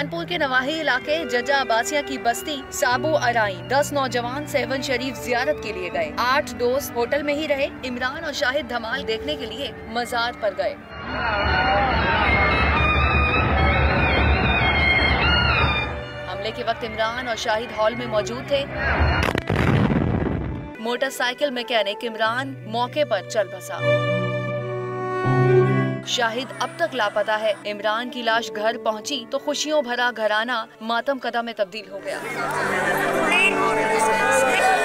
कानपुर के नवाही इलाके जजा अब्बासिया की बस्ती साबू अराई 10 नौजवान सेवन शरीफ जियारत के लिए गए। 8 दोस्त होटल में ही रहे। इमरान और शाहिद धमाल देखने के लिए मजार पर गए। हमले के वक्त इमरान और शाहिद हॉल में मौजूद थे। मोटरसाइकिल मैकेनिक इमरान मौके पर चल बसा। शाहिद अब तक लापता है। इमरान की लाश घर पहुंची तो खुशियों भरा घराना मातम कदा में तब्दील हो गया।